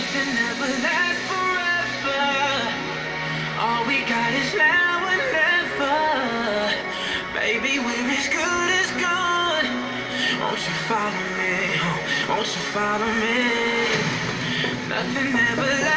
nothing ever lasts forever. All we got is now and never. Baby, we're as good as gone. Won't you follow me? Won't you follow me? Nothing ever lasts.